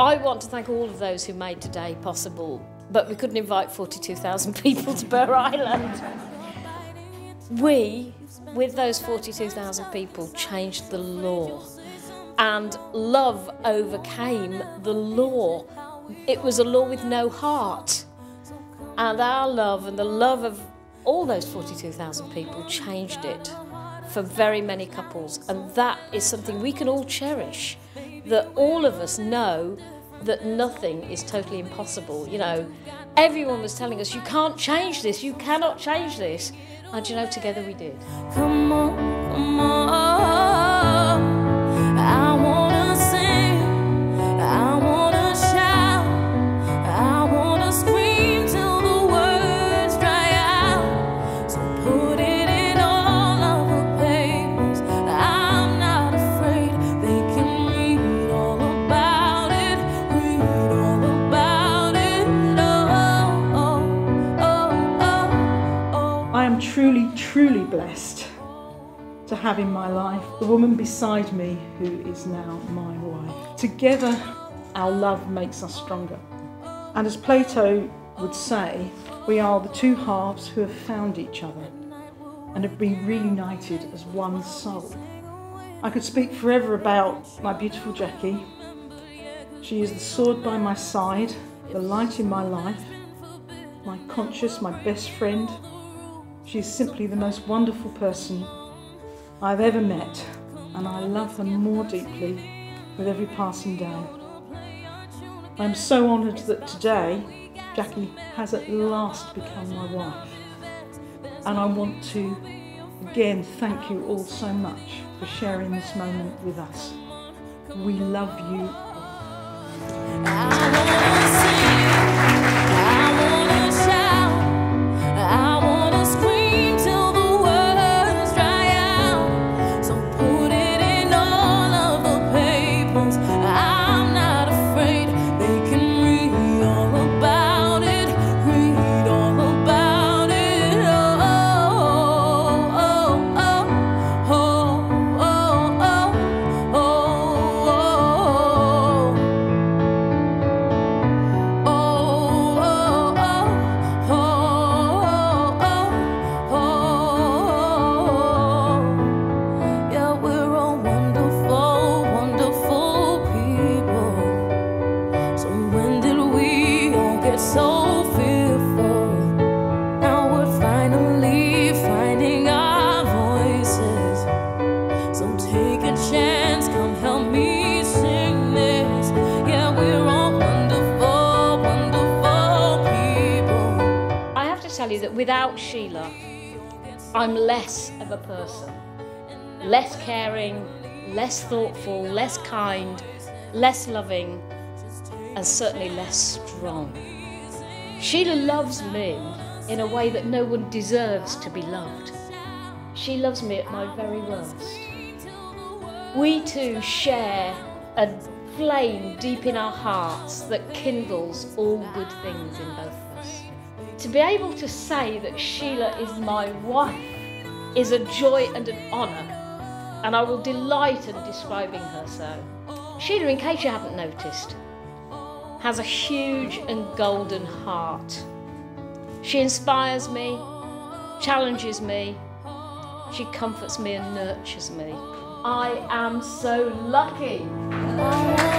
I want to thank all of those who made today possible, but we couldn't invite 42,000 people to Burgh Island. We, with those 42,000 people, changed the law, and love overcame the law. It was a law with no heart, and our love and the love of all those 42,000 people changed it for very many couples, and that is something we can all cherish, that all of us know that nothing is totally impossible. You know, everyone was telling us, you can't change this, you cannot change this, and you know, together we did. Come on, come on. I wanna sing, I wanna shout, I wanna scream till the words dry out. So put it in all of the papers. I'm not afraid, they can read all about it, read all about it. I am truly, truly blessed to have in my life the woman beside me who is now my wife. Together, our love makes us stronger. And as Plato would say, we are the two halves who have found each other and have been reunited as one soul. I could speak forever about my beautiful Jakki. She is the sword by my side, the light in my life, my conscience, my best friend. She is simply the most wonderful person I've ever met, and I love her more deeply with every passing day. I'm so honoured that today Jakki has at last become my wife, and I want to again thank you all so much for sharing this moment with us. We love you all. So fearful, now we're finally finding our voices. So take a chance, come help me sing this. Yeah, we're all wonderful, wonderful people. I have to tell you that without Sheila, I'm less of a person. Less caring, less thoughtful, less kind, less loving, and certainly less strong. Sheila loves me in a way that no one deserves to be loved. She loves me at my very worst. We two share a flame deep in our hearts that kindles all good things in both of us. To be able to say that Sheila is my wife is a joy and an honour, and I will delight in describing her so. Sheila, in case you haven't noticed, has a huge and golden heart. She inspires me, challenges me, she comforts me and nurtures me. I am so lucky.